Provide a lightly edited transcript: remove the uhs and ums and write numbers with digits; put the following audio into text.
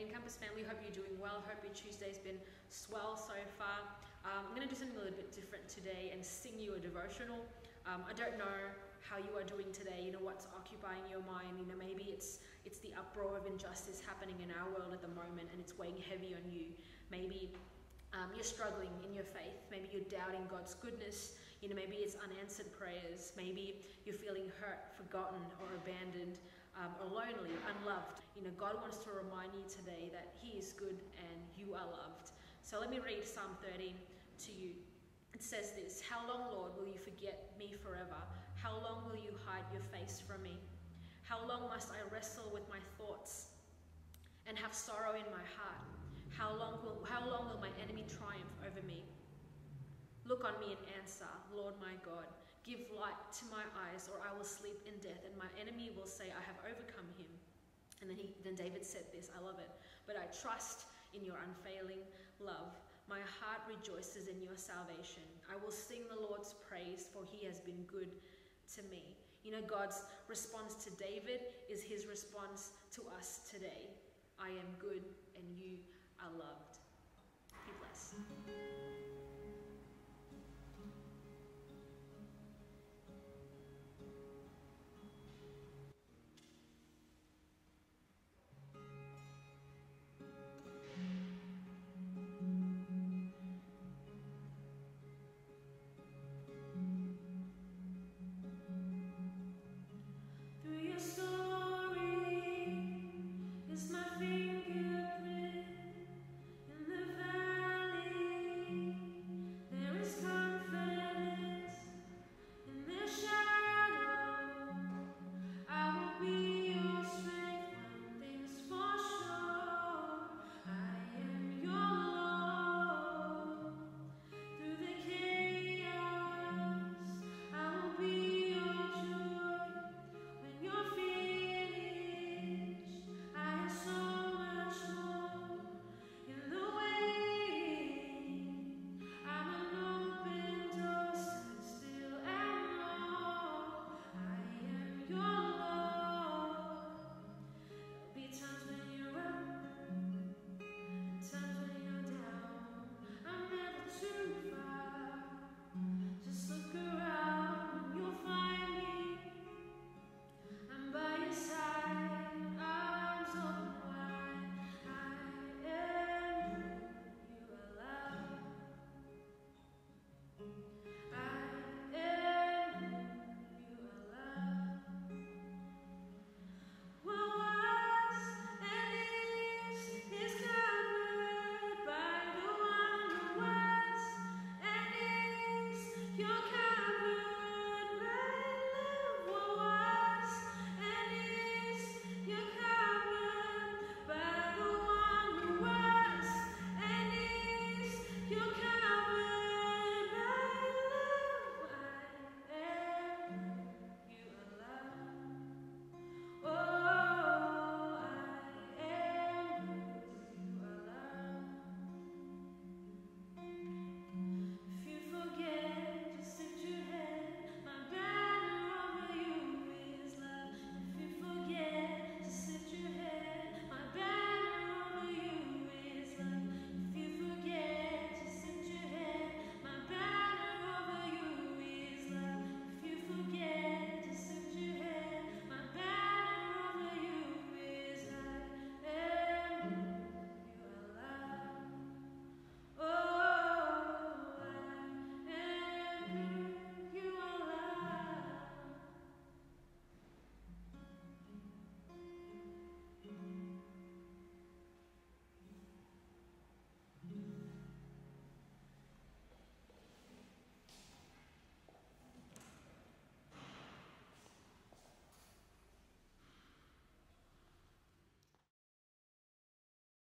morning, Campus family. Hope you're doing well. Hope your Tuesday's been swell so far. I'm going to do something a little bit different today and sing you a devotional. I don't know how you are doing today, what's occupying your mind. Maybe it's the uproar of injustice happening in our world at the moment and it's weighing heavy on you. Maybe you're struggling in your faith. Maybe you're doubting God's goodness. Maybe it's unanswered prayers. Maybe you're feeling hurt, forgotten, or abandoned, or lonely, unloved. God wants to remind you today that He is good and you are loved. So let me read Psalm 13 to you. It says this: "How long, Lord, will you forget me forever? How long will you hide your face from me? How long must I wrestle with my thoughts and have sorrow in my heart? How long will my enemy triumph over me? Look on me and answer, Lord my God. Give light to my eyes, or I will sleep in death, and my enemy will say, I have overcome him." And then David said this, I love it: "But I trust in your unfailing love. My heart rejoices in your salvation. I will sing the Lord's praise, for he has been good to me." God's response to David is his response to us today. I am good and you are loved. Be blessed.